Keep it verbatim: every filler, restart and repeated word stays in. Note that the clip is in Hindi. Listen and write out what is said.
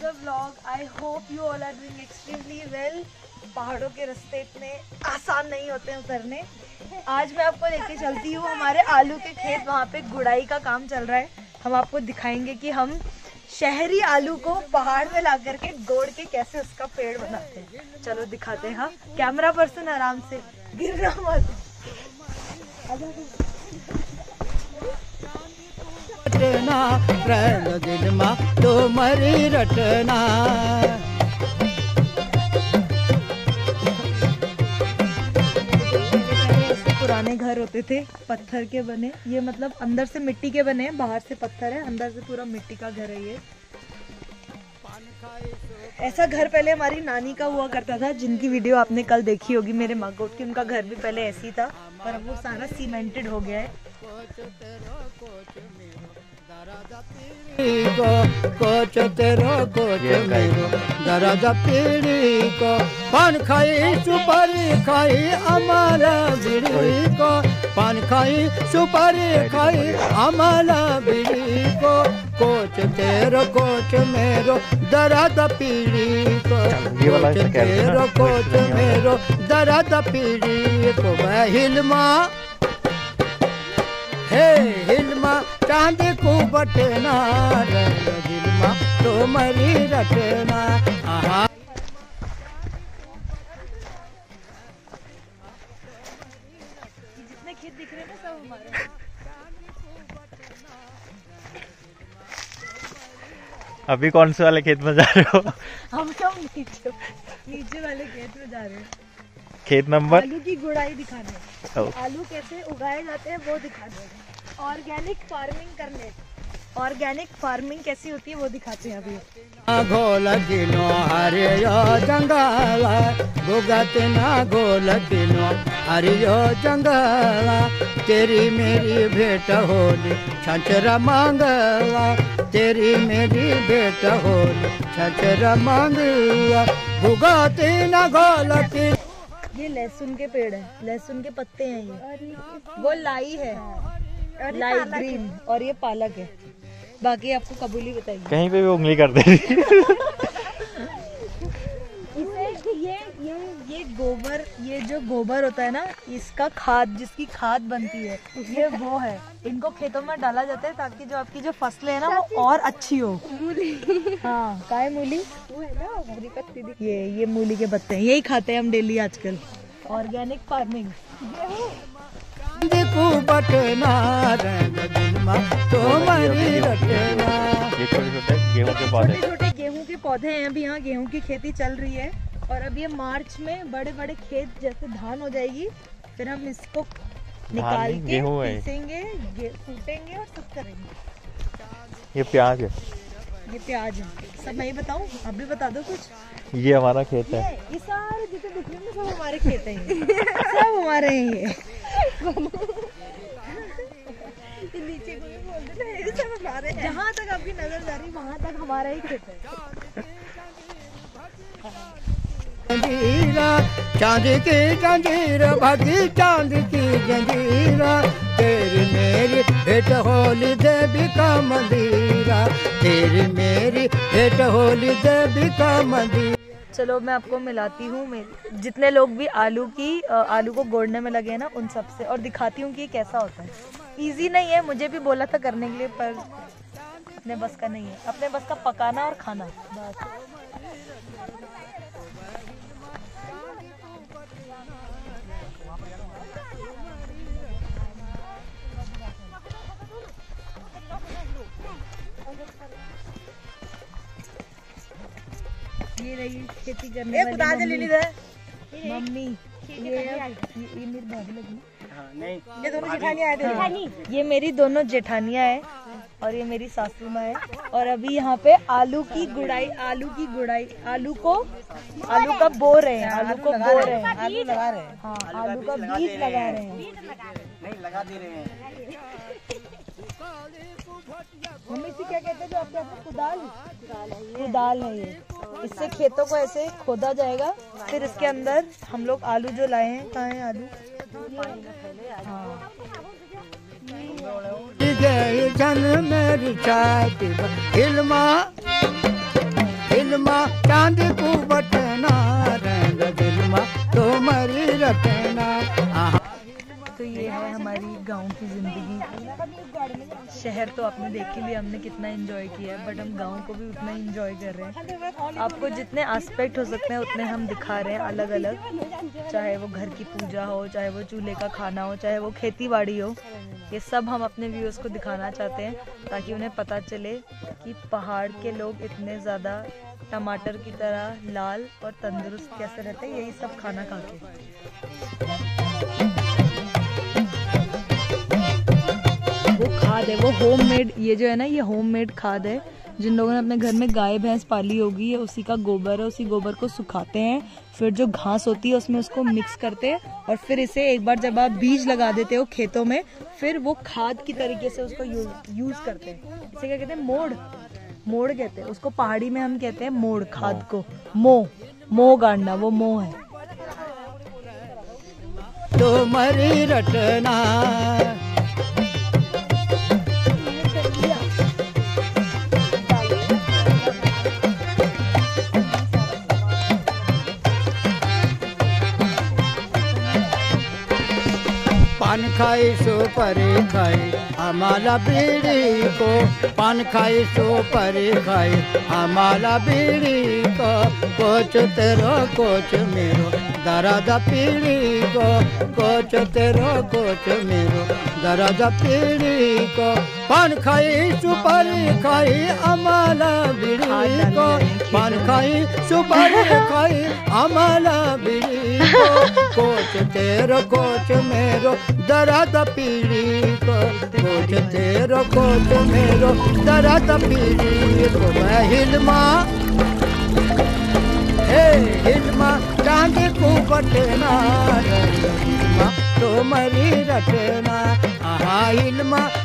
another vlog. I hope you all are doing extremely well. पहाड़ों के रास्ते इतने आसान नहीं होते हैं उतरने। आज मैं आपको लेके चलती हूँ हमारे आलू के खेत, वहाँ पे गुड़ाई का काम चल रहा है। हम आपको दिखाएंगे कि हम शहरी आलू को पहाड़ में ला करके गोड़ के कैसे उसका पेड़ बनाते हैं। चलो दिखाते हैं। हाँ, कैमरा पर्सन आराम से, गिरना मत। रटना प्रेम दिल मा तो मरी रटना। पुराने घर होते थे पत्थर के बने, ये मतलब अंदर से मिट्टी के बने हैं, बाहर से पत्थर है, अंदर से पूरा मिट्टी का घर है ये। ऐसा घर पहले हमारी नानी का हुआ करता था, जिनकी वीडियो आपने कल देखी होगी मेरे मागोट की। उनका घर भी पहले ऐसे ही था, पर अब वो सारा सीमेंटेड हो गया है। कोच तेरो कोच मेरो दरजा पीड़ी को, पान खाई सुपारी खाई अमाला बीड़ी को, पान खाई सुपारी खाई अमाला बीड़ी को, कोच तेरो कोच मेरो दरजा पीड़ी को, कोच तेरो कोच मेरो दरजा पीड़ी को। हिलमा हे हिलमा चांद को बटना, हिलमा तो मरी रटना। आहा जितने खेत दिख रहे हैं ना सब हमारे। अभी कौन से वाले खेत में जा रहे हो? हम सब नीचे नीचे वाले खेत में जा रहे हैं। खेत नंबर आलू की गुड़ाई दिखाने, आलू कैसे उगाए जाते हैं वो दिखाने, ऑर्गेनिक फार्मिंग करने, ऑर्गेनिक फार्मिंग कैसी होती है वो दिखाते हैं अभी। घोल किनो हरियो जंगला भुगत ना घोल किनो हरियो जंगला, तेरी मेरी भेंट होली छछरा मांगला, तेरी मेरी भेंट होली छछरा मांगला, भुगत ना घोल की। ये लहसुन के पेड़ है, लहसुन के पत्ते हैं ये, वो लाई है, लाई ग्रीन, और ये पालक है। बाकी आपको कबूली बताइए, कहीं पे भी उंगली कर दे रही। इसे ये ये ये गोबर, ये जो गोबर होता है ना, इसका खाद, जिसकी खाद बनती है, ये वो है। इनको खेतों में डाला जाता है ताकि जो आपकी जो फसलें है ना वो और अच्छी हो। मूली, हाँ, क्या है मूली? वो है ना हरी पत्ती दिख, ये ये मूली के पत्ते हैं, यही खाते हैं हम डेली आजकल। Organic farming. देखो बटना तो मरी रटना। ये छोटे छोटे गेहूं के पौधे, छोटे छोटे गेहूं के पौधे हैं। अभी यहाँ गेहूं की खेती चल रही है, और अब ये मार्च में बड़े बड़े खेत जैसे धान हो जाएगी, फिर हम इसको निकाल के पीसेंगे, कूटेंगे और सब करेंगे। ये प्याज है, ये प्याज है। सब मैं ही बताऊं? आप भी बता दो कुछ। ये हमारा खेत है। ये, ये सारे जितने दिख रहे हैं सब हमारे खेत हैं, सब हमारे हैं ये। नीचे को भी बोल देना, ये सब हमारे हैं। जहाँ तक आपकी नजर जा रही वहाँ तक हमारा ही खेत है। जंजीरा चांद की जंजीर भागी चांद की जंजीरा, तेरी मेरी भेंट होली देवी का मंदिरा, तेरी मेरी भेंट होली देवी का मंदिर। चलो मैं आपको मिलाती हूँ मेरे जितने लोग भी आलू की आलू को गोड़ने में लगे हैं ना, उन सब से, और दिखाती हूँ कि कैसा होता है। इजी नहीं है, मुझे भी बोला था करने के लिए, पर अपने बस का नहीं है। अपने बस का पकाना और खाना बस। ये रही खेती करने वाली मम्मी, ये ये मेरी भाभी लगी। नहीं, ये दोनों जेठानियाँ थे। ये मेरी दोनों जेठानियाँ हैं, और ये मेरी सासू माँ है। और अभी यहाँ पे आलू की गुड़ाई, आलू की गुड़ाई, आलू को आलू का बो रहे हैं, आलू को बो रहे हैं, आलू लगा रहे हैं। हाँ, आलू का बीज लगा रहे हैं, नहीं लगा दे रहे हैं। मम्मी से क्या कहते हैं जो आपके हाथ में? कुदाल, कुदाल है ये। इससे खेतों को ऐसे खोदा जाएगा, फिर इसके अंदर हम लोग आलू जो लाए हैं, कहाँ है आलू? हाँ, जन मेरी छाती हिलमा हिलमा चांद को बटना रंग दिलमा तुम्हारी रटना। तो ये है हमारी गांव की जिंदगी। शहर तो आपने देख ही लिया हमने कितना एंजॉय किया है, बट हम गांव को भी उतना एंजॉय कर रहे हैं। आपको जितने एस्पेक्ट हो सकते हैं उतने हम दिखा रहे हैं अलग अलग, चाहे वो घर की पूजा हो, चाहे वो चूल्हे का खाना हो, चाहे वो खेती बाड़ी हो। ये सब हम अपने व्यूअर्स को दिखाना चाहते हैं ताकि उन्हें पता चले कि पहाड़ के लोग इतने ज़्यादा टमाटर की तरह लाल और तंदुरुस्त कैसे रहते हैं, यही सब खाना खा के। वो खाद है, वो होममेड, ये जो है ना ये होममेड खाद है। जिन लोगों ने अपने घर में गाय भैंस पाली होगी, ये उसी का गोबर है। उसी गोबर को सुखाते हैं, फिर जो घास होती है उसमें उसको मिक्स करते हैं और फिर इसे एक बार जब आप बीज लगा देते हो खेतों में, फिर वो खाद की तरीके से उसको यूज, यूज करते हैं। इसे क्या कहते हैं? मोड़ मोड़ कहते हैं उसको। पहाड़ी में हम कहते हैं मोड़ खाद को। मो मो गाड़ना, वो मो है। तुम्हारी रटना पान खाई सुपारी खाई आम्हाला बीड़ी को, पान खाई सुपारी खाई आम्हाला बीड़ी को, कोच तेरो कोच मेरो दराजा पीड़ी को, कोच तेरो कोच मेरो दराजा पीड़ी को। पान खाई सुपारी खाई आम्हाला बीड़ी को, पान खाई सुपारी खाई आम्हाला बीड़ी को, कोच तेरो कोच मेरो दराजा पीड़ी को, कोच तेरो कोच मेरो दराजा पीड़ी को। मैं हिलमा हे हिलमा चांद को बटना हिलमा तुम्हारी रटना। आहा हिलमा